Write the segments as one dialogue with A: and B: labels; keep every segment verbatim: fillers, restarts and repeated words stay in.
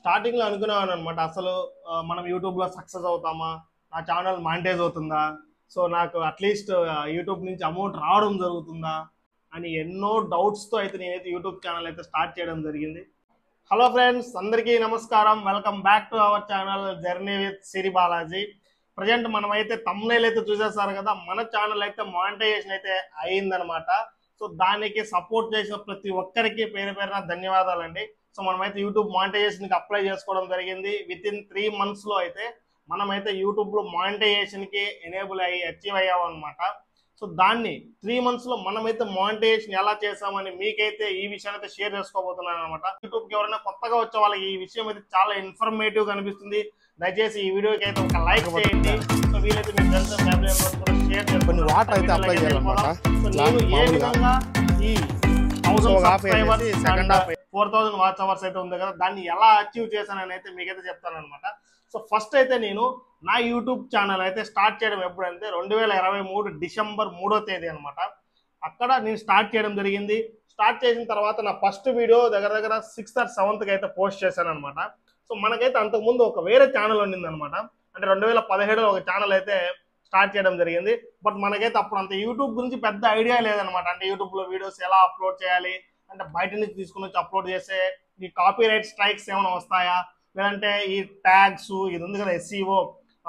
A: స్టార్టింగ్లో అనుకునేవాను అనమాట. అసలు మనం యూట్యూబ్లో సక్సెస్ అవుతామా, నా ఛానల్ మానిటైజ్ అవుతుందా, సో నాకు అట్లీస్ట్ యూట్యూబ్ నుంచి అమౌంట్ రావడం జరుగుతుందా అని ఎన్నో డౌట్స్తో అయితే నేనైతే యూట్యూబ్ ఛానల్ అయితే స్టార్ట్ చేయడం జరిగింది. హలో ఫ్రెండ్స్, అందరికీ నమస్కారం. Welcome back to our channel journey with Siri Balaji. Present మనమైతే తమ్నైల్ అయితే చూసేస్తారు కదా, మన ఛానల్ అయితే మానిటైజేషన్ అయితే అయిందనమాట. సో దానికి సపోర్ట్ చేసిన ప్రతి ఒక్కరికి పేరు పేరున ధన్యవాదాలండి. సో మనమైతే యూట్యూబ్ మానిటైజేషన్కి అప్లై చేసుకోవడం జరిగింది. విత్ ఇన్ త్రీ మంత్స్లో అయితే మనమైతే యూట్యూబ్లో మానిటైజేషన్కి ఎనేబుల్ అయ్యి అచీవ్ అయ్యామన్నమాట. సో దాన్ని త్రీ మంత్స్లో మనమైతే మానిటైజేషన్ ఎలా చేసామని మీకైతే ఈ విషయాన్ని అయితే షేర్ చేసుకోబోతున్నాను అనమాట. యూట్యూబ్కి ఎవరైనా కొత్తగా వచ్చే వాళ్ళకి ఈ విషయం అయితే చాలా ఇన్ఫర్మేటివ్గా అనిపిస్తుంది. దయచేసి ఈ వీడియోకి అయితే ఒక లైక్ చేయండి. సో వీలైతే మీ ఫ్రెండ్స్ ఫ్యామిలీ మెంబర్స్ కూడా షేర్ చేసుకోండి.
B: వాటర్ అయితే అప్లై చేయాలన్నమాట.
A: సో నేను ఏ విధంగా ఈ thousand subscribers second half four thousand watch hours అయితే ఉంది కదా, దాన్ని ఎలా అచీవ్ చేశానని అయితే మీకైతే చెప్తాను అనమాట. సో ఫస్ట్ అయితే నేను నా యూట్యూబ్ ఛానల్ అయితే స్టార్ట్ చేయడం ఎప్పుడంటే రెండు వేల ఇరవై మూడు డిసెంబర్ మూడో తేదీ అనమాట. అక్కడ నేను స్టార్ట్ చేయడం జరిగింది. స్టార్ట్ చేసిన తర్వాత నా ఫస్ట్ వీడియో దగ్గర దగ్గర సిక్స్త్ ఆర్ సెవెంత్కి అయితే పోస్ట్ చేశాను అనమాట. సో మనకైతే అంతకుముందు ఒక వేరే ఛానల్ ఉండింది అనమాట. అంటే రెండు వేల పదిహేడులో ఒక ఛానల్ అయితే స్టార్ట్ చేయడం జరిగింది. బట్ మనకైతే అప్పుడు అంత యూట్యూబ్ గురించి పెద్ద ఐడియా లేదనమాట. అంటే యూట్యూబ్లో వీడియోస్ ఎలా అప్లోడ్ చేయాలి, అంటే బయట నుంచి తీసుకుని వచ్చి అప్లోడ్ చేస్తే ఈ కాపీ రైట్ స్ట్రైక్స్ ఏమైనా వస్తాయా, లేదంటే ఈ ట్యాగ్స్ ఇది ఉంది కదా SEO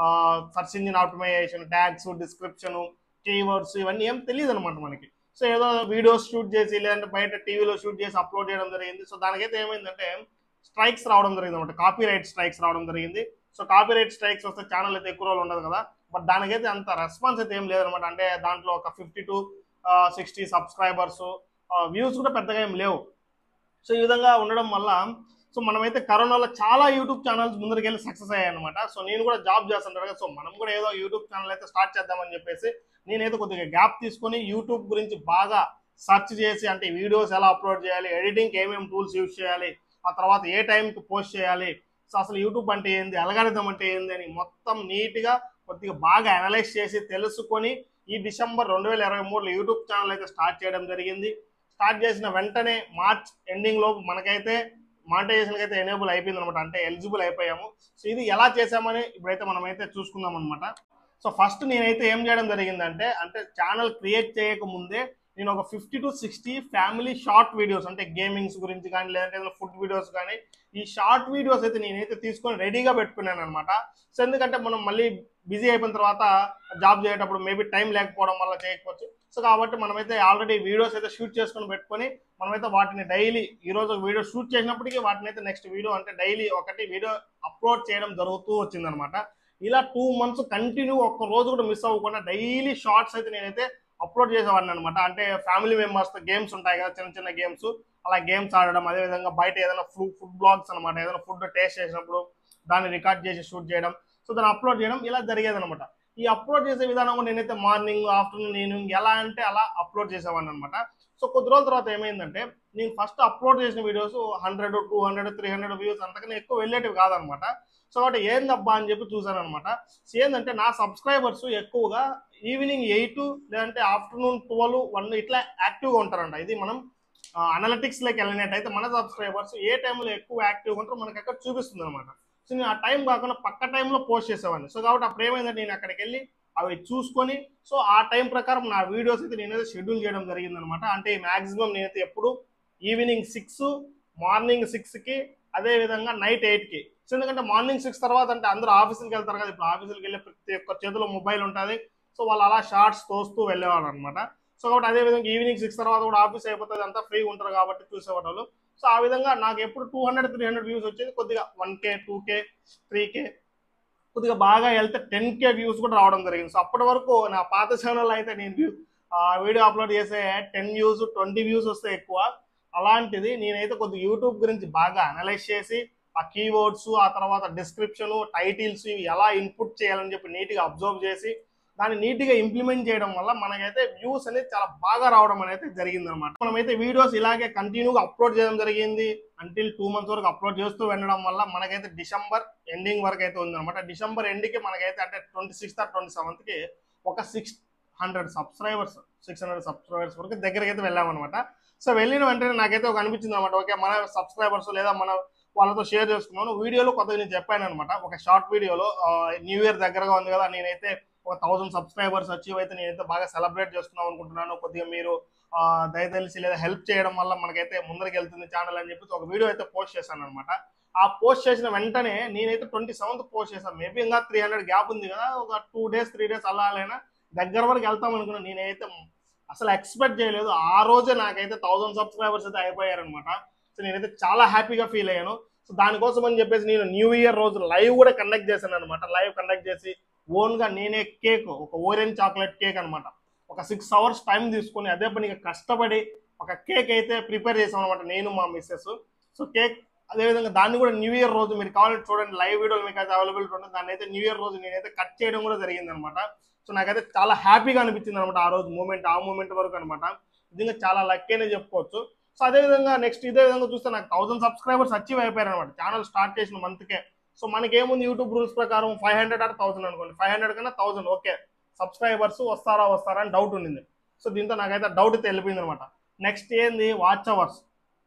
A: search engine optimisation, tags, description, keywords ఇవన్నీ ఏం తెలియదు అనమాట మనకి. సో ఏదో వీడియోస్ షూట్ చేసి లేదంటే బయట టీవీలో షూట్ చేసి అప్లోడ్ చేయడం జరిగింది. సో దానికైతే ఏమైందంటే స్ట్రైక్స్ రావడం జరిగింది అనమాట, కాపీ రైట్ స్ట్రైక్స్ రావడం జరిగింది. సో కాపీ రైట్ స్ట్రైక్స్ వస్తే ఛానల్ అయితే ఎక్కువ రోజులు ఉండదు కదా, బట్ దానికైతే అంత రెస్పాన్స్ అయితే ఏం లేదనమాట. అంటే దాంట్లో ఒక fifty to sixty subscribers, views కూడా పెద్దగా ఏం లేవు. సో ఈ విధంగా ఉండడం వల్ల సో మనమైతే కరోనాలో చాలా యూట్యూబ్ ఛానల్స్ ముందరికెళ్ళి సక్సెస్ అయ్యాయి అనమాట. సో నేను కూడా జాబ్ చేస్తుంటాను కదా, సో మనం కూడా ఏదో యూట్యూబ్ ఛానల్ అయితే స్టార్ట్ చేద్దామని చెప్పేసి నేనైతే కొద్దిగా గ్యాప్ తీసుకొని యూట్యూబ్ గురించి బాగా సెర్చ్ చేసి, అంటే వీడియోస్ ఎలా అప్లోడ్ చేయాలి, ఎడిటింగ్కి ఏమేమి టూల్స్ యూజ్ చేయాలి, ఆ తర్వాత ఏ టైంకి పోస్ట్ చేయాలి, సో అసలు యూట్యూబ్ అంటే ఏంది, అల్గారిథం అంటే ఏంది అని మొత్తం నీట్గా కొద్దిగా బాగా అనలైజ్ చేసి తెలుసుకొని ఈ డిసెంబర్ రెండు వేల ఇరవై మూడులో యూట్యూబ్ ఛానల్ అయితే స్టార్ట్ చేయడం జరిగింది. స్టార్ట్ చేసిన వెంటనే మార్చ్ ఎండింగ్ లో మనకైతే మానిటైజేషన్కి అయితే ఎనేబుల్ అయిపోయింది అనమాట. అంటే ఎలిజిబుల్ అయిపోయాము. సో ఇది ఎలా చేసామని ఇప్పుడైతే మనమైతే చూసుకుందాం అనమాట. సో ఫస్ట్ నేనైతే ఏం చేయడం జరిగిందంటే, అంటే ఛానల్ క్రియేట్ చేయక ముందే నేను ఒక fifty to sixty family short videos, అంటే గేమింగ్స్ గురించి కానీ లేదంటే ఏదైనా ఫుడ్ వీడియోస్ కానీ, ఈ షార్ట్ వీడియోస్ అయితే నేనైతే తీసుకొని రెడీగా పెట్టుకున్నాను అనమాట. సో ఎందుకంటే మనం మళ్ళీ బిజీ అయిపోయిన తర్వాత జాబ్ చేసేటప్పుడు మేబీ టైం లేకపోవడం వల్ల చేయకపోవచ్చు. సో కాబట్టి మనమైతే ఆల్రెడీ వీడియోస్ అయితే షూట్ చేసుకొని పెట్టుకొని మనమైతే వాటిని డైలీ ఈరోజు ఒక వీడియో షూట్ చేసినప్పటికీ వాటిని అయితే నెక్స్ట్ వీడియో అంటే డైలీ ఒకటి వీడియో అప్లోడ్ చేయడం జరుగుతూ వచ్చిందనమాట. ఇలా టూ మంత్స్ కంటిన్యూ ఒక్క రోజు కూడా మిస్ అవ్వకుండా డైలీ షార్ట్స్ అయితే నేనైతే అప్లోడ్ చేసేవాడిని అనమాట. అంటే ఫ్యామిలీ మెంబర్స్తో గేమ్స్ ఉంటాయి కదా, చిన్న చిన్న గేమ్స్, అలా గేమ్స్ ఆడడం, అదేవిధంగా బయట ఏదైనా ఫుడ్ ఫుడ్ బ్లాగ్స్ అనమాట, ఏదైనా ఫుడ్ టేస్ట్ చేసినప్పుడు దాన్ని రికార్డ్ చేసి షూట్ చేయడం, సో దాన్ని అప్లోడ్ చేయడం ఇలా జరిగేది అనమాట. ఈ అప్లోడ్ చేసే విధానం కూడా నేనైతే మార్నింగ్, ఆఫ్టర్నూన్, ఈవినింగ్ ఎలా అంటే అలా అప్లోడ్ చేసేవాడిని అనమాట. సో కొద్ది రోజుల తర్వాత ఏమైందంటే నేను ఫస్ట్ అప్లోడ్ చేసిన videos hundred two hundred three hundred views అంతకన్నా ఎక్కువ వెళ్ళేటివి కాదనమాట. సో కాబట్టి ఏందబ్బా అని చెప్పి చూసాను అనమాట. సో ఏంటంటే నా సబ్స్క్రైబర్స్ ఎక్కువగా ఈవినింగ్ ఎయిట్ లేదంటే ఆఫ్టర్నూన్ ట్వెల్వ్ వన్ ఇట్లా యాక్టివ్గా ఉంటారంట. ఇది మనం అనలిటిక్స్లోకి వెళ్ళినట్టయితే మన సబ్స్క్రైబర్స్ ఏ టైంలో ఎక్కువ యాక్టివ్గా ఉంటారో మనకి అక్కడ చూపిస్తుంది అనమాట. సో నేను ఆ టైం కాకుండా పక్క టైంలో పోస్ట్ చేసేవాడిని. సో కాబట్టి అప్పుడు ఏమైందంటే నేను అక్కడికి వెళ్ళి అవి చూసుకొని సో ఆ టైం ప్రకారం నా వీడియోస్ అయితే నేనైతే షెడ్యూల్ చేయడం జరిగిందనమాట. అంటే మ్యాక్సిమం నేనైతే ఎప్పుడు ఈవినింగ్ సిక్స్, మార్నింగ్ సిక్స్కి, అదేవిధంగా నైట్ ఎయిట్కి. సో ఎందుకంటే మార్నింగ్ సిక్స్ తర్వాత అంటే అందరూ ఆఫీసులకు వెళ్తారు కదా, ఇప్పుడు ఆఫీసులకు వెళ్ళే ప్రతి ఒక్క చేతిలో మొబైల్ ఉంటుంది. సో వాళ్ళు అలా షార్ట్స్ తోస్తూ వెళ్ళేవాళ్ళు అనమాట. సో కాబట్టి అదేవిధంగా ఈవినింగ్ సిక్స్ తర్వాత కూడా ఆఫీస్ అయిపోతుంది, అంతా ఫ్రీగా ఉంటారు కాబట్టి చూసేవాళ్ళు. సో ఆ విధంగా నాకు ఎప్పుడు two hundred three hundred views వచ్చేది, కొద్దిగా one K two K three K కొద్దిగా బాగా వెళ్తే టెన్ కే వ్యూస్ కూడా రావడం జరిగింది. సో అప్పటి వరకు నా పాత ఛానల్ అయితే నేను వీడియో అప్లోడ్ చేసే టెన్ వ్యూస్ ట్వంటీ వ్యూస్ వస్తే ఎక్కువ. అలాంటిది నేనైతే కొద్దిగా యూట్యూబ్ గురించి బాగా అనలైజ్ చేసి ఆ కీవర్డ్స్, ఆ తర్వాత డిస్క్రిప్షన్, టైటిల్స్ ఇవి ఎలా ఇన్పుట్ చేయాలని చెప్పి నీట్గా అబ్జర్వ్ చేసి దాన్ని నీట్గా ఇంప్లిమెంట్ చేయడం వల్ల మనకైతే వ్యూస్ అనేది చాలా బాగా రావడం అనేది జరిగింది అనమాట. మనమైతే వీడియోస్ ఇలాగే కంటిన్యూగా అప్లోడ్ చేయడం జరిగింది అంటిల్ టూ మంత్స్ వరకు అప్లోడ్ చేస్తూ వెళ్ళడం వల్ల మనకైతే డిసెంబర్ ఎండింగ్ వరకు అయితే ఉందన్నమాట. డిసెంబర్ ఎండ్కి మనకైతే అంటే ట్వంటీ సిక్స్త్ ఆర్ ట్వంటీ సెవెంత్కి ఒక six hundred subscribers six hundred subscribers వరకు దగ్గరికి అయితే వెళ్ళామన్నమాట. సో వెళ్ళిన వెంటనే నాకైతే ఒక అనిపించింది అనమాట, ఓకే మన సబ్స్క్రైబర్స్ లేదా మన వాళ్ళతో షేర్ చేసుకున్నాను. వీడియోలో కొత్తగా నేను చెప్పాను అనమాట, ఒక షార్ట్ వీడియోలో న్యూ ఇయర్ దగ్గరగా ఉంది కదా, నేనైతే ఒక థౌసండ్ సబ్స్క్రైబర్స్ అచీవ్ అయితే నేనైతే బాగా సెలబ్రేట్ చేసుకుందాం అనుకుంటున్నాను, కొద్దిగా మీరు దయతలిసి లేదా హెల్ప్ చేయడం వల్ల మనకైతే ముందరికి వెళ్తుంది ఛానల్ అని చెప్పి ఒక వీడియో అయితే పోస్ట్ చేశాను అనమాట. ఆ పోస్ట్ చేసిన వెంటనే నేనైతే ట్వంటీ సెవెంత్ పోస్ట్ చేశాను. మేబీ ఇంకా త్రీ హండ్రెడ్ గ్యాప్ ఉంది కదా, ఒక టూ డేస్ త్రీ డేస్ అలా అయినా దగ్గర వరకు వెళ్తాం అనుకున్నాను. నేనైతే అసలు ఎక్స్పెక్ట్ చేయలేదు. ఆ రోజే నాకైతే థౌసండ్ సబ్స్క్రైబర్స్ అయితే అయిపోయారనమాట. సో నేనైతే చాలా హ్యాపీగా ఫీల్ అయ్యాను. సో దానికోసం అని చెప్పేసి నేను న్యూ ఇయర్ రోజు లైవ్ కూడా కండక్ట్ చేశాను అనమాట. లైవ్ కండక్ట్ చేసి ఓన్గా నేనే కేక్, ఒక ఓరెంజ్ చాక్లెట్ కేక్ అనమాట, ఒక సిక్స్ అవర్స్ టైం తీసుకొని అదే పనిగా కష్టపడి ఒక కేక్ అయితే ప్రిపేర్ చేసాం అనమాట, నేను మా మిస్సెస్. సో కేక్ అదేవిధంగా దాన్ని కూడా న్యూ ఇయర్ రోజు మీరు కావాలంటే చూడండి, లైవ్ వీడియోలు మీకు అయితే అవైలబిలిటీ ఉంటుంది. దాన్ని అయితే న్యూ ఇయర్ రోజు నేనైతే కట్ చేయడం కూడా జరిగింది అనమాట. సో నాకైతే చాలా హ్యాపీగా అనిపించింది అనమాట ఆ రోజు మూమెంట్, ఆ మూమెంట్ వరకు అనమాట. నిజంగా చాలా లక్కీ అనే చెప్పుకోవచ్చు. సో అదేవిధంగా నెక్స్ట్ ఇదే విధంగా చూస్తే నాకు థౌసండ్ సబ్స్క్రైబర్స్ అచీవ్ అయిపోయారు అనమాట ఛానల్ స్టార్ట్ చేసిన మంత్కే. సో మనకేముంది యూట్యూబ్ రూల్స్ ప్రకారం ఫైవ్ హండ్రెడ్ ఆర్ థౌసండ్ అనుకోండి, ఫైవ్ హండ్రెడ్ కన్నా థౌసండ్ ఓకే సబ్స్క్రైబర్స్ వస్తారా వస్తారా అని డౌట్ ఉండింది. సో దీంతో నాకైతే డౌట్ అయితే వెళ్ళిపోయింది అనమాట. నెక్స్ట్ ఏంది, వాచ్ అవర్స్.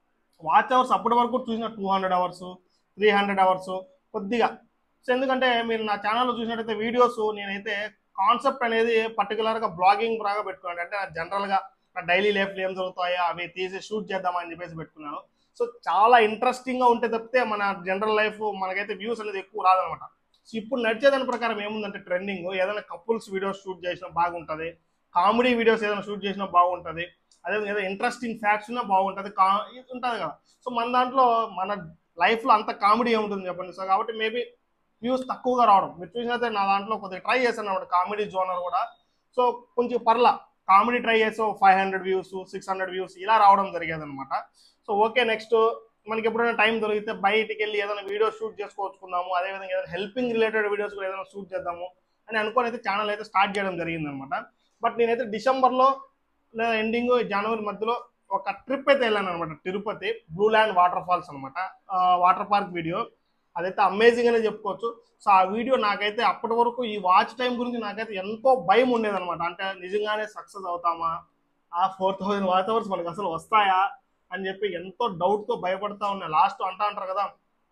A: వాచ్ అవర్స్ అప్పటి వరకు చూసిన two hundred hours three hundred hours కొద్దిగా. సో ఎందుకంటే మీరు నా ఛానల్లో చూసినట్టయితే వీడియోస్ నేనైతే కాన్సెప్ట్ అనేది పర్టికులర్గా బ్లాగింగ్ లాగా పెట్టుకున్నాను. అంటే జనరల్గా నా డైలీ లైఫ్లో ఏం జరుగుతాయో అవి తీసి షూట్ చేద్దామని చెప్పేసి పెట్టుకున్నాను. సో చాలా ఇంట్రెస్టింగ్గా ఉంటే తప్పితే మన జనరల్ లైఫ్ మనకైతే వ్యూస్ అనేది ఎక్కువ రాదనమాట. సో ఇప్పుడు నడిచేదాని ప్రకారం ఏముందంటే ట్రెండింగ్, ఏదైనా కపుల్స్ వీడియోస్ షూట్ చేసినా బాగుంటుంది, కామెడీ వీడియోస్ ఏదైనా షూట్ చేసినా బాగుంటుంది, అదే ఏదో ఇంట్రెస్టింగ్ ఫ్యాక్ట్స్ ఉన్నా బాగుంటుంది, కా ఉంటుంది కదా. సో మన దాంట్లో మన లైఫ్లో అంత కామెడీ ఏముంటుంది చెప్పండి. సో కాబట్టి మేబీ వ్యూస్ తక్కువగా రావడం మీరు చూసినైతే నా దాంట్లో కొద్దిగా ట్రై చేశాను అనమాట కామెడీ జోనర్ కూడా. సో కొంచెం పర్లా కామెడీ ట్రై చేసి five hundred views six hundred views ఇలా రావడం జరిగేది అనమాట. సో ఓకే నెక్స్ట్ మనకి ఎప్పుడైనా టైం దొరికితే బయటికి వెళ్ళి ఏదైనా వీడియో షూట్ చేసుకోవచ్చుకుందాము, అదేవిధంగా ఏదైనా హెల్పింగ్ రిలేటెడ్ వీడియోస్ కూడా ఏదైనా షూట్ చేద్దాము అని అనుకొని అయితే ఛానల్ అయితే స్టార్ట్ చేయడం జరిగింది అనమాట. బట్ నేనైతే డిసెంబర్లో లేదా ఎండింగ్ జనవరి మధ్యలో ఒక ట్రిప్ అయితే వెళ్ళాను అనమాట, Tirupati blue land water falls అనమాట, వాటర్ పార్క్ వీడియో. అదైతే అమేజింగ్ అనే చెప్పుకోవచ్చు. సో ఆ వీడియో నాకైతే అప్పటి వరకు ఈ వాచ్ టైం గురించి నాకైతే ఎంతో భయం ఉండేదన్నమాట. అంటే నిజంగానే సక్సెస్ అవుతామా, ఆ ఫోర్ థౌజండ్ వాచ్ అవర్స్ మనకు అసలు వస్తాయా అని చెప్పి ఎంతో డౌట్తో భయపడతా ఉన్నా. లాస్ట్ అంటా అంటారు కదా,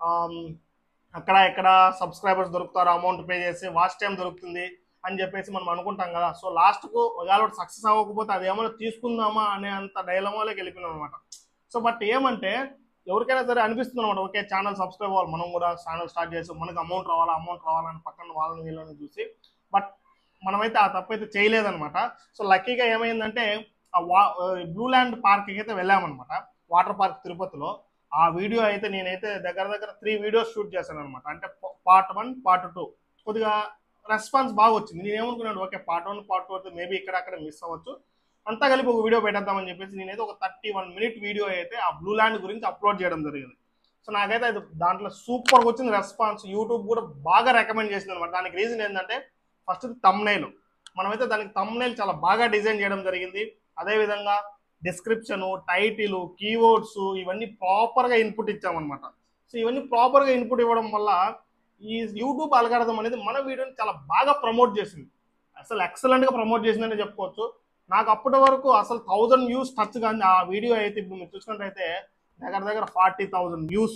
A: అక్కడ ఎక్కడ సబ్స్క్రైబర్స్ దొరుకుతారు, అమౌంట్ పే చేసి వాచ్ టైం దొరుకుతుంది అని చెప్పేసి మనం అనుకుంటాం కదా. సో లాస్ట్కు ఒకవేళ సక్సెస్ అవ్వకపోతే అది ఏమైనా తీసుకుందామా అనే అంత డైలమాలోకి వెళ్ళిపోయినాం అనమాట. సో బట్ ఏమంటే ఎవరికైనా సరే అనిపిస్తుంది అనమాట, ఓకే ఛానల్ సబ్స్క్రైబ్ అవ్వాలి, మనం కూడా ఛానల్ స్టార్ట్ చేసి మనకు అమౌంట్ రావాలా అమౌంట్ రావాలని పక్కన వాళ్ళని వీళ్ళని చూసి. బట్ మనమైతే ఆ తప్పు అయితే చేయలేదనమాట. సో లక్కీగా ఏమైందంటే ఆ వా బ్లూ ల్యాండ్ పార్క్కి అయితే వెళ్ళామన్నమాట, వాటర్ పార్క్ తిరుపతిలో. ఆ వీడియో అయితే నేనైతే దగ్గర దగ్గర త్రీ వీడియోస్ షూట్ చేశాను అనమాట. అంటే పార్ట్ వన్ పార్ట్ టూ కొద్దిగా రెస్పాన్స్ బాగా వచ్చింది. నేను ఏమనుకున్నాను, okay part one part two అయితే మేబీ ఇక్కడ అక్కడ మిస్ అవ్వచ్చు, అంతా కలిపి ఒక వీడియో పెట్టేద్దామని చెప్పేసి నేనైతే ఒక థర్టీ వన్ మినిట్ వీడియో అయితే ఆ బ్లూ ల్యాండ్ గురించి అప్లోడ్ చేయడం జరిగింది. సో నాకైతే అది దాంట్లో సూపర్గా వచ్చింది రెస్పాన్స్. యూట్యూబ్ కూడా బాగా రికమెండ్ చేసింది అనమాట. దానికి రీజన్ ఏంటంటే ఫస్ట్ థంబ్నెయిల్, మనమైతే దానికి థంబ్నెయిల్ చాలా బాగా డిజైన్ చేయడం జరిగింది. అదేవిధంగా డిస్క్రిప్షను, టైటిల్, కీవర్డ్స్ ఇవన్నీ ప్రాపర్గా ఇన్పుట్ ఇచ్చామన్నమాట. సో ఇవన్నీ ప్రాపర్గా ఇన్పుట్ ఇవ్వడం వల్ల ఈ యూట్యూబ్ అల్గారిథం అనేది మన వీడియోని చాలా బాగా ప్రమోట్ చేసింది, అసలు ఎక్సలెంట్గా ప్రమోట్ చేసిందని చెప్పుకోవచ్చు. నాకు అప్పటి వరకు అసలు థౌజండ్ వ్యూస్ టచ్ కానీ ఆ వీడియో అయితే ఇప్పుడు మీరు చూసుకున్నట్టయితే దగ్గర దగ్గర forty thousand views,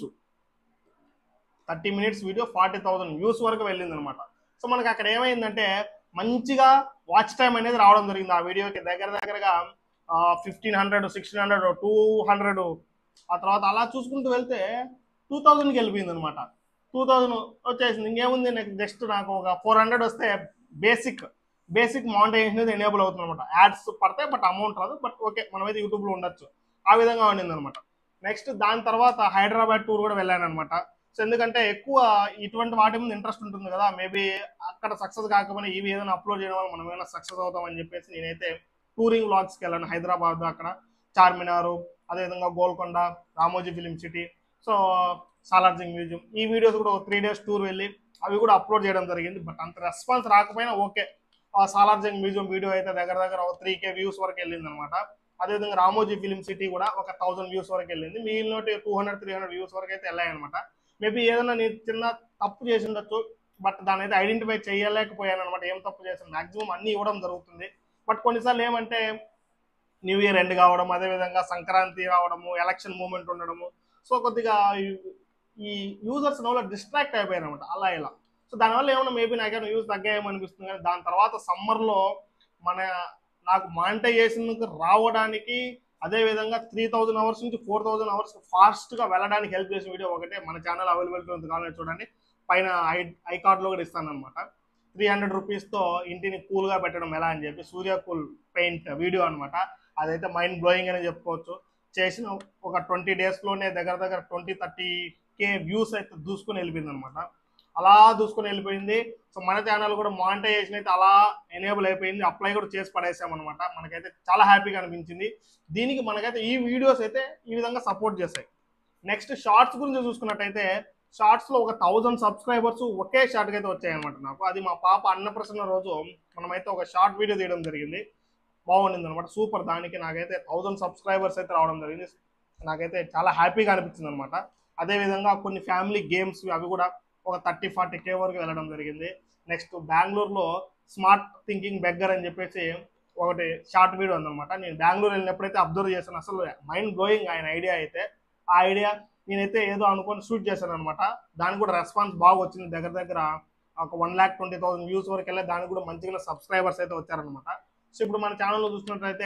A: thirty minutes video forty thousand views వరకు వెళ్ళింది అనమాట. సో మనకి అక్కడ ఏమైందంటే మంచిగా వాచ్ టైం అనేది రావడం జరిగింది ఆ వీడియోకి. దగ్గర దగ్గరగా fifteen hundred sixteen hundred two hundred ఆ తర్వాత అలా చూసుకుంటూ వెళ్తే టూ థౌజండ్కి వెళ్ళిపోయింది అనమాట. టూ థౌజండ్ వచ్చేసింది. ఇంకేముంది, నెక్స్ట్ జస్ట్ నాకు ఒక ఫోర్ హండ్రెడ్ వస్తే బేసిక్ బేసిక్ మానిటైజేషన్ అనేది ఎనేబుల్ అవుతుంది అనమాట. యాడ్స్ పడతాయి బట్ అమౌంట్ రాదు, బట్ ఓకే మనమైతే యూట్యూబ్లో ఉండొచ్చు, ఆ విధంగా ఉండింది అనమాట. నెక్స్ట్ దాని తర్వాత హైదరాబాద్ టూర్ కూడా వెళ్ళాను అనమాట. సో ఎందుకంటే ఎక్కువ ఇటువంటి వాటి మీద ఇంట్రెస్ట్ ఉంటుంది కదా, మేబీ అక్కడ సక్సెస్ కాకపోయినా ఇవి ఏదైనా అప్లోడ్ చేయడం వల్ల మనం ఏమైనా సక్సెస్ అవుతామని చెప్పేసి నేనైతే టూరింగ్ వ్లాగ్స్కి వెళ్ళాను హైదరాబాద్. అక్కడ చార్మినారు, అదేవిధంగా Golconda, Ramoji film city, so Salarjung museum, ఈ వీడియోస్ కూడా ఒక త్రీ డేస్ టూర్ వెళ్ళి అవి కూడా అప్లోడ్ చేయడం జరిగింది. బట్ అంత రెస్పాన్స్ రాకపోయినా ఓకే, ఆ సాలార్జింగ్ మ్యూజియం వీడియో అయితే దగ్గర దగ్గర ఒక త్రీ కే వ్యూస్ వరకు వెళ్ళింది అనమాట. అదేవిధంగా రామోజీ ఫిలిం సిటీ కూడా ఒక థౌసండ్ వ్యూస్ వరకు వెళ్ళింది. మిగిలిన two hundred three hundred views వరకు అయితే వెళ్ళాయి అనమాట. మేబీ ఏదైనా నేను చిన్న తప్పు చేసి ఉండొచ్చు, బట్ దాని అయితే ఐడెంటిఫై చేయలేకపోయాను అనమాట. ఏం తప్పు చేసాను, మాక్సిమం అన్ని ఇవ్వడం జరుగుతుంది. బట్ కొన్నిసార్లు ఏమంటే న్యూ ఇయర్ ఎండ్ కావడం, అదేవిధంగా సంక్రాంతి రావడము, ఎలక్షన్ మూమెంట్ ఉండడము, సో కొద్దిగా ఈ యూజర్స్ నోలో డిస్ట్రాక్ట్ అయిపోయారు అనమాట అలా ఇలా. సో దానివల్ల ఏమన్నా మేబీ నాకేమైనా యూజ్ తగ్గాయేమో అనిపిస్తుంది. కానీ దాని తర్వాత సమ్మర్లో మన నాకు మానిటైజేషన్ రావడానికి అదేవిధంగా త్రీ థౌజండ్ అవర్స్ నుంచి ఫోర్ థౌజండ్ అవర్స్ ఫాస్ట్గా వెళ్ళడానికి హెల్ప్ చేసిన వీడియో ఒకటే మన ఛానల్ అవైలబిలిటీ ఉంది, కావాలని చూడండి. పైన ఐ ఐ కార్డ్లో కూడా ఇస్తాను అనమాట. త్రీ హండ్రెడ్ రూపీస్తో ఇంటిని కూల్గా పెట్టడం ఎలా అని చెప్పి సూర్య కూల్ పెయింట్ వీడియో అనమాట. అదైతే మైండ్ బ్లోయింగ్ అని చెప్పుకోవచ్చు. చేసిన ఒక ట్వంటీ డేస్లోనే దగ్గర దగ్గర ట్వంటీ థర్టీ కే వ్యూస్ అయితే దూసుకొని వెళ్ళిపోయింది అనమాట. అలా దూసుకొని వెళ్ళిపోయింది. సో మన ఛానల్ కూడా మానిటైజేషన్ అయితే అలా ఎనేబుల్ అయిపోయింది. అప్లై కూడా చేసి పడేసామన్నమాట. మనకైతే చాలా హ్యాపీగా అనిపించింది. దీనికి మనకైతే ఈ వీడియోస్ అయితే ఈ విధంగా సపోర్ట్ చేస్తాయి. నెక్స్ట్ షార్ట్స్ గురించి చూసుకున్నట్టయితే షార్ట్స్లో ఒక థౌజండ్ సబ్స్క్రైబర్స్ ఒకే షార్ట్కి అయితే వచ్చాయన్నమాట నాకు. అది మా పాప అన్నప్రసన్న రోజు మనమైతే ఒక షార్ట్ వీడియో తీయడం జరిగింది. బాగుండింది అనమాట, సూపర్. దానికి నాకైతే థౌజండ్ సబ్స్క్రైబర్స్ అయితే రావడం జరిగింది. నాకైతే చాలా హ్యాపీగా అనిపించింది అనమాట. అదేవిధంగా కొన్ని ఫ్యామిలీ గేమ్స్ అవి కూడా ఒక థర్టీ ఫార్టీ కే వరకు వెళ్ళడం జరిగింది. నెక్స్ట్ బెంగళూరులో స్మార్ట్ థింకింగ్ బెగ్గర్ అని చెప్పేసి ఒకటి షార్ట్ వీడియో ఉందన్నమాట. నేను బెంగళూరు వెళ్ళినప్పుడైతే అబ్జర్వ్ చేశాను. అసలు మైండ్ బ్లోయింగ్ ఆయన ఐడియా అయితే. ఆ ఐడియా నేనైతే ఏదో అనుకొని షూట్ చేశాను అనమాట. దానికి కూడా రెస్పాన్స్ బాగా వచ్చింది. దగ్గర దగ్గర ఒక one lakh twenty thousand views వరకు వెళ్ళి దానికి కూడా మంచిగా సబ్స్క్రైబర్స్ అయితే వచ్చారనమాట. సో ఇప్పుడు మన ఛానల్లో చూసినట్లయితే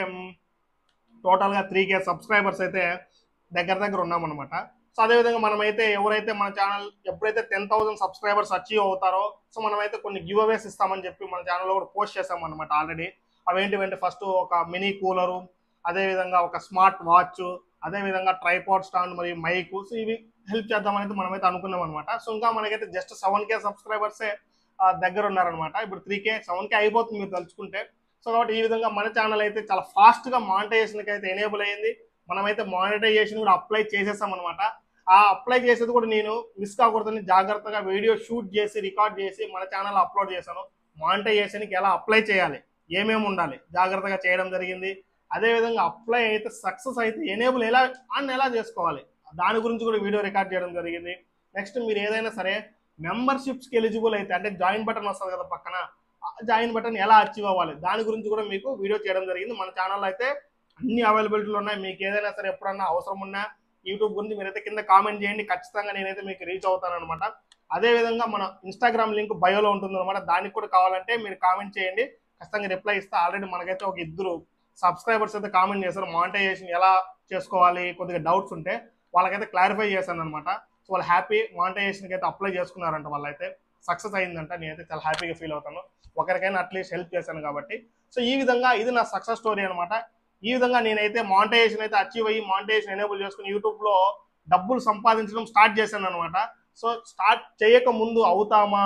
A: టోటల్గా త్రీ కే సబ్స్క్రైబర్స్ అయితే దగ్గర దగ్గర ఉన్నామన్నమాట. సో అదేవిధంగా మనమైతే ఎవరైతే మన ఛానల్ ఎప్పుడైతే టెన్ థౌసండ్ సబ్స్క్రైబర్స్ అచీవ్ అవుతారో సో మనమైతే కొన్ని గివ్ అవేస్ ఇస్తామని చెప్పి మన ఛానల్లో కూడా పోస్ట్ చేస్తామన్నమాట ఆల్రెడీ. అవేంటివంటే ఫస్ట్ ఒక మినీ కూలరు, అదేవిధంగా ఒక స్మార్ట్ వాచ్, అదేవిధంగా ట్రైపాడ్ స్టాండ్ మరియు మైక్. సో ఇవి హెల్ప్ చేద్దామనేది మనమైతే అనుకున్నాం అనమాట. సో ఇంకా మనకైతే జస్ట్ సెవెన్ కే సబ్స్క్రైబర్సే దగ్గర ఉన్నారనమాట. ఇప్పుడు త్రీ కే సెవెన్ కే అయిపోతుంది మీరు తలుచుకుంటే. సో కాబట్టి ఈ విధంగా మన ఛానల్ అయితే చాలా ఫాస్ట్గా మానిటైజేషన్కి అయితే ఎనేబుల్ అయ్యింది. మనమైతే మానిటైజేషన్ కూడా అప్లై చేసేసాం అనమాట. ఆ అప్లై చేసేది కూడా నేను మిస్ కాకూడదని జాగ్రత్తగా వీడియో షూట్ చేసి రికార్డ్ చేసి మన ఛానల్ అప్లోడ్ చేశాను. మానిటైజేషన్కి ఎలా అప్లై చేయాలి, ఏమేమి ఉండాలి జాగ్రత్తగా చేయడం జరిగింది. అదేవిధంగా అప్లై అయితే సక్సెస్ అయితే ఎనేబుల్ ఎలా అని ఎలా చేసుకోవాలి దాని గురించి కూడా వీడియో రికార్డ్ చేయడం జరిగింది. నెక్స్ట్ మీరు ఏదైనా సరే మెంబర్షిప్స్కి ఎలిజిబుల్ అయితే అంటే జాయిన్ బటన్ వస్తుంది కదా పక్కన, జాయిన్ బటన్ ఎలా అచీవ్ అవ్వాలి దాని గురించి కూడా మీకు వీడియో చేయడం జరిగింది. మన ఛానల్లో అయితే అన్ని అవైలబిలిటీలు ఉన్నాయి. మీకు ఏదైనా సరే ఎప్పుడన్నా అవసరం ఉన్నా యూట్యూబ్ గురించి మీరైతే కింద కామెంట్ చేయండి, ఖచ్చితంగా నేనైతే మీకు రీచ్ అవుతాను అనమాట. అదేవిధంగా మన ఇన్స్టాగ్రామ్ లింక్ బయోలో ఉంటుంది అనమాట. దానికి కూడా కావాలంటే మీరు కామెంట్ చేయండి, ఖచ్చితంగా రిప్లై ఇస్తా. ఆల్రెడీ మనకైతే ఒక ఇద్దరు సబ్స్క్రైబర్స్ అయితే కామెంట్ చేశారు మానిటైజేషన్ ఎలా చేసుకోవాలి కొద్దిగా డౌట్స్ ఉంటే వాళ్ళకైతే క్లారిఫై చేశాను అనమాట. సో వాళ్ళు హ్యాపీ మానిటైజేషన్కి అయితే అప్లై చేసుకున్నారంట, వాళ్ళైతే సక్సెస్ అయిందంట. నేనైతే చాలా హ్యాపీగా ఫీల్ అవుతాను, ఒకరికైనా అట్లీస్ట్ హెల్ప్ చేశాను కాబట్టి. సో ఈ విధంగా ఇది నా సక్సెస్ స్టోరీ అనమాట. ఈ విధంగా నేనైతే మానిటైజేషన్ అయితే అచీవ్ అయ్యి మానిటైజేషన్ ఎనేబుల్ చేసుకుని యూట్యూబ్లో డబ్బులు సంపాదించడం స్టార్ట్ చేశాను అనమాట. సో స్టార్ట్ చేయక ముందు అవుతామా,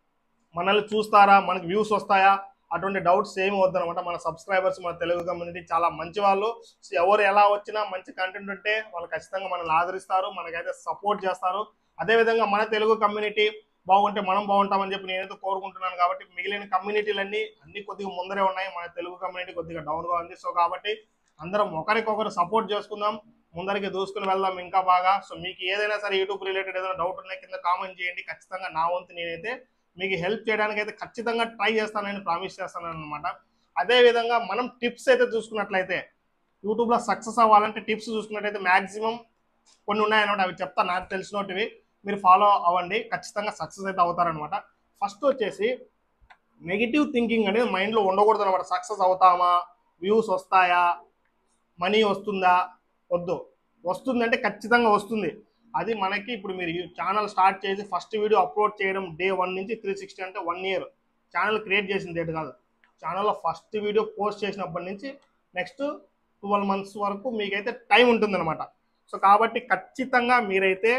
A: మనల్ని చూస్తారా, మనకి వ్యూస్ వస్తాయా, అటువంటి డౌట్స్ ఏమి వద్దనమాట. మన సబ్స్క్రైబర్స్ మన తెలుగు కమ్యూనిటీ చాలా మంచి వాళ్ళు. సో ఎవరు ఎలా వచ్చినా మంచి కంటెంట్ ఉంటే వాళ్ళు ఖచ్చితంగా మనల్ని ఆదరిస్తారు, మనకైతే సపోర్ట్ చేస్తారు. అదేవిధంగా మన తెలుగు కమ్యూనిటీ బాగుంటే మనం బాగుంటామని చెప్పి నేనైతే కోరుకుంటున్నాను. కాబట్టి మిగిలిన కమ్యూనిటీలన్నీ అన్ని కొద్దిగా ముందరే ఉన్నాయి, మన తెలుగు కమ్యూనిటీ కొద్దిగా డౌన్గా ఉంది. సో కాబట్టి అందరం ఒకరికొకరు సపోర్ట్ చేసుకుందాం, ముందరికి దూసుకుని వెళ్దాం ఇంకా బాగా. సో మీకు ఏదైనా సరే యూట్యూబ్ రిలేటెడ్ ఏదైనా డౌట్ ఉన్నాయి కింద కామెంట్ చేయండి, ఖచ్చితంగా నా వంతు నేనైతే మీకు హెల్ప్ చేయడానికి అయితే ఖచ్చితంగా ట్రై చేస్తానని ప్రామిస్ చేస్తాను అనమాట. అదేవిధంగా మనం టిప్స్ అయితే చూసుకున్నట్లయితే యూట్యూబ్లో సక్సెస్ అవ్వాలంటే టిప్స్ చూసుకున్నట్టయితే మ్యాక్సిమం కొన్ని ఉన్నాయన్నమాట. అవి చెప్తా, నాకు తెలిసినవి మీరు ఫాలో అవ్వండి, ఖచ్చితంగా సక్సెస్ అయితే అవుతారనమాట. ఫస్ట్ వచ్చేసి నెగిటివ్ థింకింగ్ అనేది మైండ్లో ఉండకూడదు అనమాట. సక్సెస్ అవుతామా, వ్యూస్ వస్తాయా, మనీ వస్తుందా, వద్దు. వస్తుందంటే ఖచ్చితంగా వస్తుంది. అది మనకి ఇప్పుడు మీరు ఛానల్ స్టార్ట్ చేసి ఫస్ట్ వీడియో అప్లోడ్ చేయడం డే వన్ నుంచి త్రీ సిక్స్టీ అంటే వన్ ఇయర్ ఛానల్ క్రియేట్ చేసిన డేట్ కాదు. ఛానల్లో ఫస్ట్ వీడియో పోస్ట్ చేసినప్పటి నుంచి నెక్స్ట్ ట్వెల్వ్ మంత్స్ వరకు మీకైతే టైం ఉంటుందన్నమాట. సో కాబట్టి ఖచ్చితంగా మీరైతే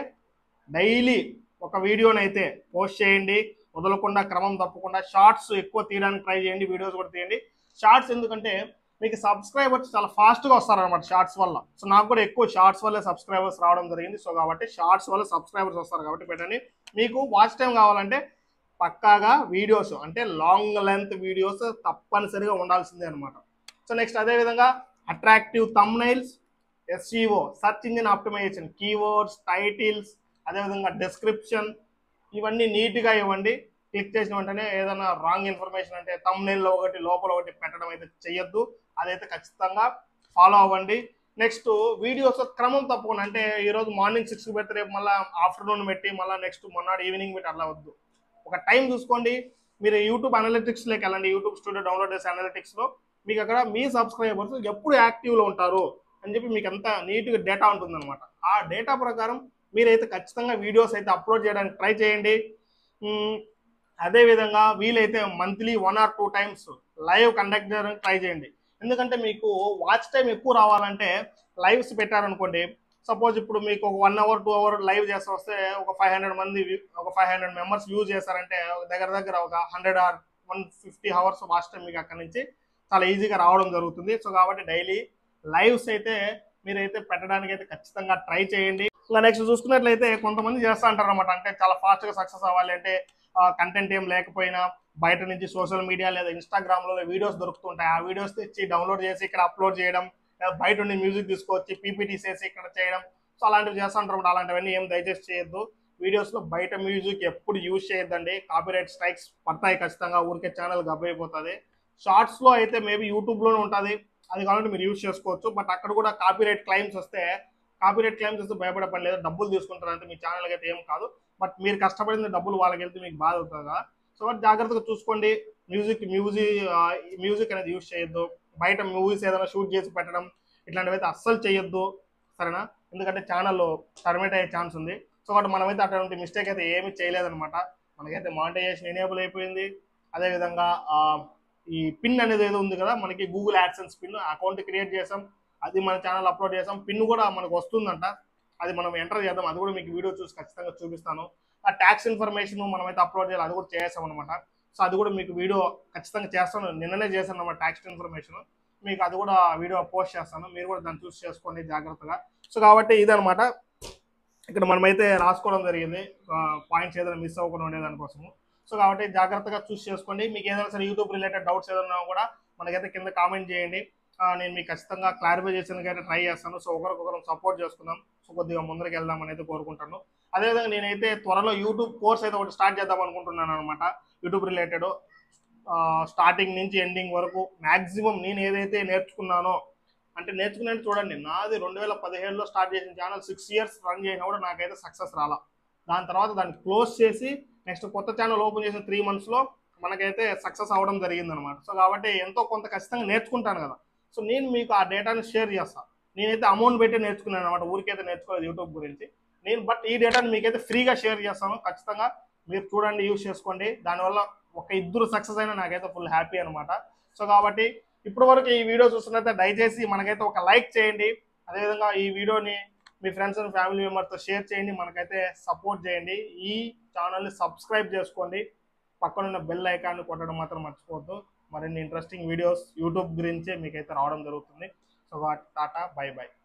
A: డైలీ ఒక వీడియోనైతే పోస్ట్ చేయండి, వదలకుండా క్రమం తప్పకుండా. షార్ట్స్ ఎక్కువ తీయడానికి ట్రై చేయండి, వీడియోస్ కూడా తీయండి. షార్ట్స్ ఎందుకంటే మీకు సబ్స్క్రైబర్స్ చాలా ఫాస్ట్గా వస్తారనమాట షార్ట్స్ వల్ల. సో నాకు కూడా ఎక్కువ షార్ట్స్ వల్లే సబ్స్క్రైబర్స్ రావడం జరిగింది. సో కాబట్టి షార్ట్స్ వల్ల సబ్స్క్రైబర్స్ వస్తారు కాబట్టి పెట్టండి. మీకు వాచ్ టైం కావాలంటే పక్కాగా వీడియోస్ అంటే లాంగ్ లెంత్ వీడియోస్ తప్పనిసరిగా ఉండాల్సిందే అనమాట. సో నెక్స్ట్ అదేవిధంగా attractive thumbnails, SEO search engine optimization, keywords, titles, అదేవిధంగా డిస్క్రిప్షన్ ఇవన్నీ నీట్గా ఇవ్వండి. క్లిక్ చేసిన వెంటనే ఏదైనా రాంగ్ ఇన్ఫర్మేషన్ అంటే థంబ్నైల్లో ఒకటి లోపల ఒకటి పెట్టడం అయితే చెయ్యొద్దు. అదైతే ఖచ్చితంగా ఫాలో అవ్వండి. నెక్స్ట్ వీడియోస్ క్రమం తప్పకుండా, అంటే ఈరోజు మార్నింగ్ సిక్స్కి పెడితే రేపు మళ్ళీ ఆఫ్టర్నూన్ పెట్టి మళ్ళీ నెక్స్ట్ మొన్నటి ఈవినింగ్ పెట్టి అలా వద్దు. ఒక టైం చూసుకోండి. మీరు యూట్యూబ్ అనలిటిక్స్లోకి వెళ్ళండి. యూట్యూబ్ స్టూడియో డౌన్లోడ్ చేసే అనలిటిక్స్లో మీకు అక్కడ మీ సబ్స్క్రైబర్స్ ఎప్పుడు యాక్టివ్లో ఉంటారు అని చెప్పి మీకు అంతా నీట్గా డేటా ఉంటుందన్నమాట. ఆ డేటా ప్రకారం మీరైతే ఖచ్చితంగా వీడియోస్ అయితే అప్లోడ్ చేయడానికి ట్రై చేయండి. అదేవిధంగా వీలైతే monthly one or two times live conduct చేయడానికి ట్రై చేయండి. ఎందుకంటే మీకు వాచ్ టైం ఎక్కువ రావాలంటే లైవ్స్ పెట్టారనుకోండి, సపోజ్ ఇప్పుడు మీకు ఒక one hour two hour live చేస్తే వస్తే ఒక ఫైవ్ హండ్రెడ్ మంది ఒక ఫైవ్ హండ్రెడ్ మెంబర్స్ వ్యూ చేశారంటే దగ్గర దగ్గర ఒక hundred or one fifty hours watch time మీకు అక్కడి నుంచి చాలా ఈజీగా రావడం జరుగుతుంది. సో కాబట్టి డైలీ లైవ్స్ అయితే మీరైతే పెట్టడానికి అయితే ఖచ్చితంగా ట్రై చేయండి. ఇంకా నెక్స్ట్ చూసుకున్నట్లయితే కొంతమంది చేస్తూ అంటారు అనమాట, అంటే చాలా ఫాస్ట్గా సక్సెస్ అవ్వాలి అంటే కంటెంట్ ఏం లేకపోయినా బయట నుంచి సోషల్ మీడియా లేదా ఇన్స్టాగ్రామ్లో వీడియోస్ దొరుకుతుంటాయి. ఆ వీడియోస్ తెచ్చి డౌన్లోడ్ చేసి ఇక్కడ అప్లోడ్ చేయడం, బయట ఉండి మ్యూజిక్ తీసుకొచ్చి పీపీటీస్ వేసి ఇక్కడ చేయడం, సో అలాంటివి చేస్తుంటారు అనమాట. అలాంటివన్నీ ఏం దయచేసి చేయొద్దు. వీడియోస్లో బయట మ్యూజిక్ ఎప్పుడు యూజ్ చేయొద్దండి. కాపీరైట్ స్ట్రైక్స్ పడతాయి ఖచ్చితంగా, ఊరికే ఛానల్ గబ్బైపోతుంది. షార్ట్స్లో అయితే మేబీ యూట్యూబ్లోనే ఉంటుంది, అది కావాలంటే మీరు యూజ్ చేసుకోవచ్చు. బట్ అక్కడ కూడా కాపీరైట్ క్లైమ్స్ వస్తే కాపీరైట్ క్లైమ్స్ వస్తే భయపడే పని లేదు, డబ్బులు తీసుకుంటారు అంటే మీ ఛానల్కి అయితే ఏం కాదు. బట్ మీరు కష్టపడిన డబ్బులు వాళ్ళకి వెళ్తే మీకు బాధ అవుతుంది కదా. సో బట్ జాగ్రత్తగా చూసుకోండి. మ్యూజిక్ మ్యూజిక్ మ్యూజిక్ అనేది యూజ్ చేయొద్దు. బయట మూవీస్ ఏదైనా షూట్ చేసి పెట్టడం ఇట్లాంటివి అయితే అస్సలు చేయొద్దు, సరేనా? ఎందుకంటే ఛానల్లో టర్మినేట్ అయ్యే ఛాన్స్ ఉంది. సో కాబట్టి మనమైతే అటువంటి మిస్టేక్ అయితే ఏమీ చేయలేదన్నమాట. మనకైతే మానిటైజేషన్ ఎనేబుల్ అయిపోయింది. అదేవిధంగా ఈ పిన్ అనేది ఏదో ఉంది కదా మనకి, Google AdSense pin account create చేసాం, అది మన ఛానల్ అప్లోడ్ చేసాం. పిన్ కూడా మనకు వస్తుందంట, అది మనం ఎంటర్ చేద్దాం. అది కూడా మీకు వీడియో చూసి ఖచ్చితంగా చూపిస్తాను. ఆ ట్యాక్స్ ఇన్ఫర్మేషన్ మనమైతే అప్లోడ్ చేయాలి, అది కూడా చేసాం అనమాట. సో అది కూడా మీకు వీడియో ఖచ్చితంగా చేస్తాను, నిన్ననే చేశాను అన్నమాట ట్యాక్స్ ఇన్ఫర్మేషన్. మీకు అది కూడా వీడియో పోస్ట్ చేస్తాను, మీరు కూడా దాన్ని చూసి చేసుకోండి జాగ్రత్తగా. సో కాబట్టి ఇదనమాట, ఇక్కడ మనమైతే రాసుకోవడం జరిగింది పాయింట్స్ ఏదైనా మిస్ అవ్వకుండా ఉండేదానికోసము. సో కాబట్టి జాగ్రత్తగా చూసి చేసుకోండి. మీకు ఏదైనా సరే యూట్యూబ్ రిలేటెడ్ డౌట్స్ ఏదైనా కూడా మనకైతే కింద కామెంట్ చేయండి. నేను మీకు ఖచ్చితంగా క్లారిఫై చేసేందుకు అయితే ట్రై చేస్తాను. సో ఒకరికొకరం సపోర్ట్ చేసుకుందాం, సో కొద్దిగా ముందరికి వెళ్దామని అయితే కోరుకుంటాను. అదేవిధంగా నేనైతే త్వరలో యూట్యూబ్ కోర్స్ అయితే ఒకటి స్టార్ట్ చేద్దాం అనుకుంటున్నాను అనమాట. యూట్యూబ్ రిలేటెడ్ స్టార్టింగ్ నుంచి ఎండింగ్ వరకు మ్యాక్సిమం నేను ఏదైతే నేర్చుకున్నానో, అంటే నేర్చుకునేది చూడండి, నాది రెండు వేల పదిహేడులో స్టార్ట్ చేసిన ఛానల్ సిక్స్ ఇయర్స్ రన్ చేసినా కూడా నాకైతే సక్సెస్ రాలా. దాని తర్వాత దాన్ని క్లోజ్ చేసి నెక్స్ట్ కొత్త ఛానల్ ఓపెన్ చేసిన త్రీ మంత్స్లో మనకైతే సక్సెస్ అవ్వడం జరిగిందనమాట. సో కాబట్టి ఎంతో కొంత ఖచ్చితంగా నేర్చుకుంటాను కదా. సో నేను మీకు ఆ డేటాని షేర్ చేస్తాను. నేనైతే అమౌంట్ పెట్టి నేర్చుకున్నాను అనమాట, ఊరికైతే నేర్చుకోలేదు యూట్యూబ్ గురించి నేను. బట్ ఈ డేటాని మీకైతే ఫ్రీగా షేర్ చేస్తాను, ఖచ్చితంగా మీరు చూడండి, యూజ్ చేసుకోండి. దానివల్ల ఒక ఇద్దరు సక్సెస్ అయినా నాకైతే ఫుల్ హ్యాపీ అనమాట. సో కాబట్టి ఇప్పటి వరకు ఈ వీడియో చూస్తున్నట్లయితే దయచేసి మనకైతే ఒక లైక్ చేయండి. అదేవిధంగా ఈ వీడియోని మీ ఫ్రెండ్స్ అండ్ ఫ్యామిలీ మెంబర్స్తో షేర్ చేయండి, మనకైతే సపోర్ట్ చేయండి. ఈ ఛానల్ని సబ్స్క్రైబ్ చేసుకోండి, పక్కనున్న బెల్ ఐకాన్ని కొట్టడం మాత్రం మర్చిపోవద్దు. మరిన్ని ఇంట్రెస్టింగ్ వీడియోస్ యూట్యూబ్ గురించే మీకైతే రావడం జరుగుతుంది. So tata, bye by.